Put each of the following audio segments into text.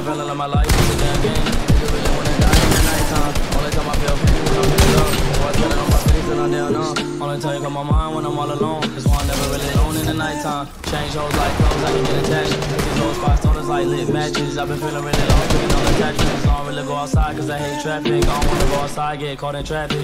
feeling like my life is a damn game. Nigga really wanna die in the nighttime. Only time I feel pain when I'm feeling low. Boy, feeling on my face and I down on. Only time you come my mind when I'm all alone. That's why I'm never really alone in the nighttime. Change hoes like clothes, I can get attached. These whole spots on us like lit matches. I've been feeling really low, picking on attachments. I don't really go outside cause I hate traffic. I don't wanna go outside, get caught in traffic.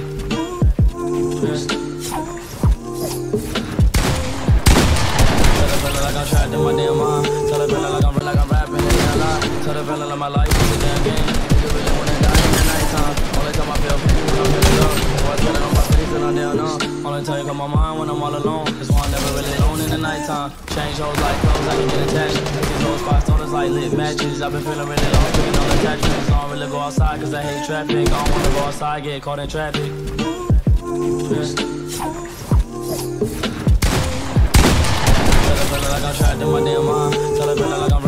Like I'm trapped in my damn mind. Tell the feeling like I'm rapping in a lie. Tell the feeling like my life is a damn game. Nigga really wanna die in the nighttime. Only time I feel pain when I'm feeling low. Boy, feeling on my face and I down on. Only time you come my mind when I'm all alone. That's why I'm never really alone in the nighttime. Change hoes like clothes, I can get attached. These whole spots on us like lit matches. I've been feeling really low, picking on attachments. I don't really go outside cause I hate traffic. I don't wanna go outside, get caught in traffic. Like I'm trapped in my damn mind. Tell the feeling like I'm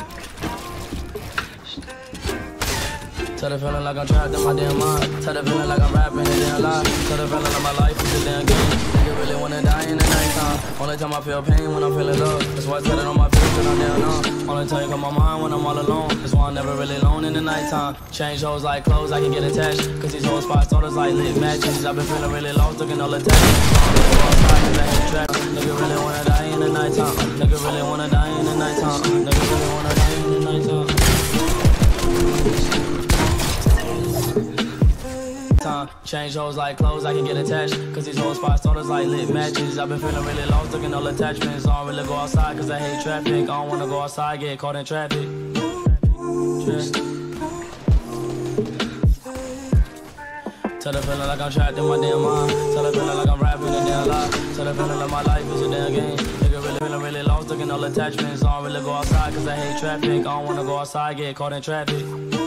Tell the feeling like I'm trapped in my damn mind. Tell the feeling like I'm rapping a damn lie. Tell the feeling like my life is a damn game. Nigga really wanna die in the nighttime. Only time I feel pain when I'm feeling low. That's why I tell it on my face and I'm down on. Only time you come my mind when I'm all alone. That's why I'm never really alone in the nighttime. Change hoes like clothes, I can get attached. Cause these whole spots on us like lit matches. I've been feeling really lost, looking all attached. Nigga really wanna die in the nighttime. Nigga really wanna die in the nighttime. Nigga really wanna die in the nighttime. Change hoes like clothes, I can get attached. Cause these whole spots on us like lit matches. I've been feeling really lost, looking all attachments. I don't really go outside cause I hate traffic. I don't wanna go outside, get caught in traffic. Tell the feeling like I'm trapped in my damn mind. Tell the feeling like I'm rapping a damn lie. Tell the feeling like my life is a damn game. Nigga really feeling really lost, looking all attachments. I don't really go outside cause I hate traffic. I don't wanna go outside, get caught in traffic.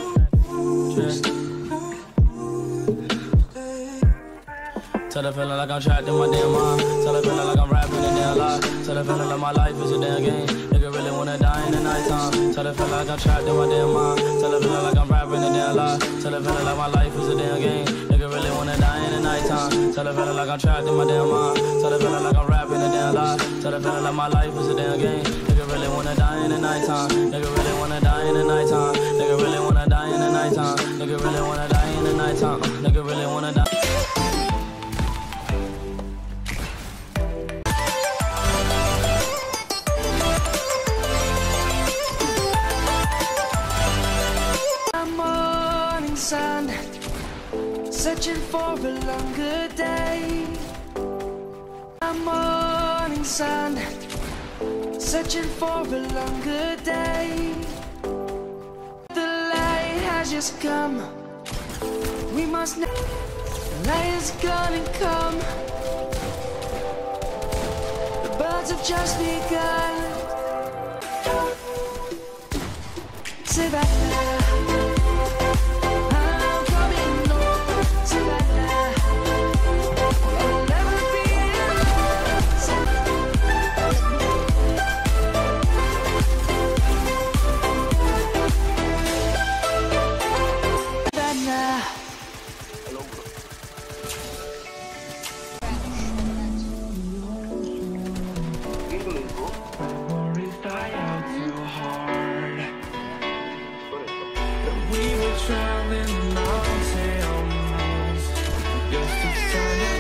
Tell the feeling like I'm trapped in my damn mind. Tell the feeling like I'm rapping a damn lie. Tell the feeling like my life is a damn game. Nigga really wanna die in the nighttime. Tell the feeling like I'm trapped in my damn mind. Tell the feeling like I'm rapping a damn lie. Tell the feeling like my life is a damn game. Nigga really wanna die in the nighttime. Tell the feeling like I'm trapped in my damn mind. Tell the feeling like I'm rapping a damn lie. Tell the feeling like my life is a damn game. Nigga really wanna die in the nighttime. Nigga really wanna die in the nighttime. Nigga really wanna die in the nighttime. Nigga really wanna die in the nighttime. Nigga really wanna die. Sun, searching for a longer day. A morning sun, searching for a longer day. The light has just come. We must know the light is gonna come. The birds have just begun. Savannah. Traveling mountains just to find